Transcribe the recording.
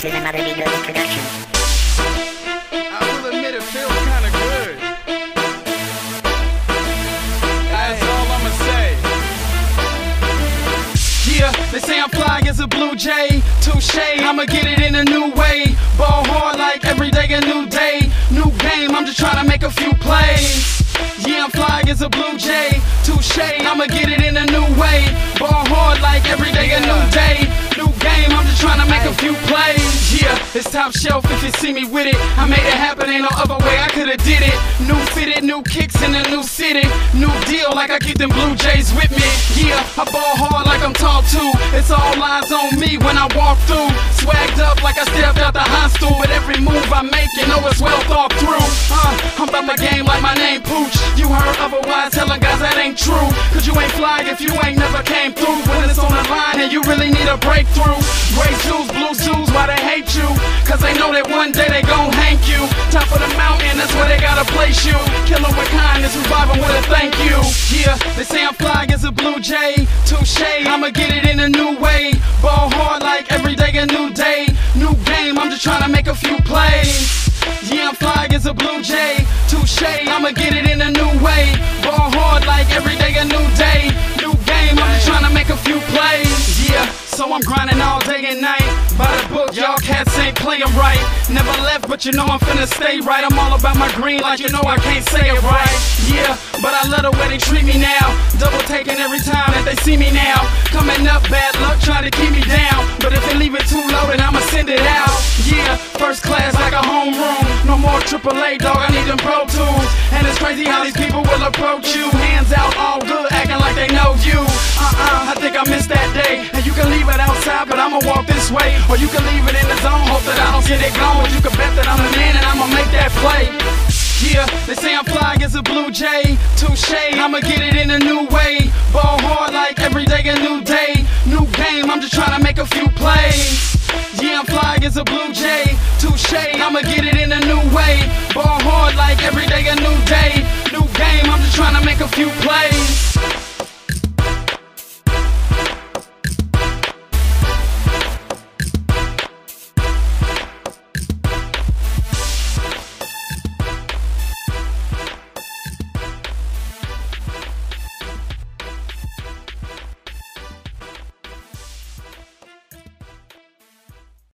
This is another Be Good production. I will admit it feels kinda good. That's all I'ma say. Yeah, they say I'm fly as a blue jay. Touche, I'ma get it in a new way. Ball hard like every day a new day. New game, I'm just trying to make a few plays. Yeah, I'm fly as a blue jay. Touche, I'ma get it in a new way. Ball hard like every day a new day. New game, I'm just trying to make a few plays. Yeah, it's top shelf if you see me with it. I made it happen, ain't no other way I could've did it. New fitted, new kicks in a new city. New deal like I keep them Blue Jays with me. Yeah, I ball hard like I'm tall too. It's all eyes on me when I walk through. Swagged up like I stepped out the hostel. With every move I make, you know it's well thought through. I'm about my game like my name Pooch. You heard otherwise, telling guys that ain't true. Cause you ain't fly if you ain't never came through. When it's on the line and you really need a breakthrough. Gray shoes, blue shoes, why they hate you? Cause they know that one day they gon' hank you. Top of the mountain, that's where they gotta place you. Kill 'em with kindness, revive 'em with a thank you. Yeah, they say I'm fly as a blue jay. Touche, I'ma get it in a new way. Ball hard like every day a new day. New game, I'm just trying to make a few plays. Yeah, I'm fly as a blue jay. Touche, I'ma get it in a new way. Ball hard like every day a new day. New game, I'm just trying to make a few plays. Yeah, so I'm grinding all day and night. By the book, y'all cats ain't playing right. Never left, but you know I'm finna stay right. I'm all about my green, like you know I can't say it right. Yeah, but I love the way they treat me now. Double taking every time that they see me now. Coming up, bad luck trying to keep me down. But if they leave it too low, then I'ma send it out. Yeah, first class like a homeroom. No more AAA, dog, I need them Pro Tools. And it's crazy how these people will approach you. Hands out, all good, acting like they know you. I think I missed that day. And you can leave it outside, but I'ma walk this way. Or you can leave it in the zone, hope that I don't get it gone. You can bet that I'm the man and I'ma make that play. Yeah, they say I'm fly as a blue jay. Touche, I'ma get it in a new way. Ball hard like every day a new day. New game, I'm just trying to make a few plays. Yeah, I'm fly as a blue jay. Touche, I'ma get it in a new way. Ball hard like every day a new day. New game, I'm just trying to make a few plays.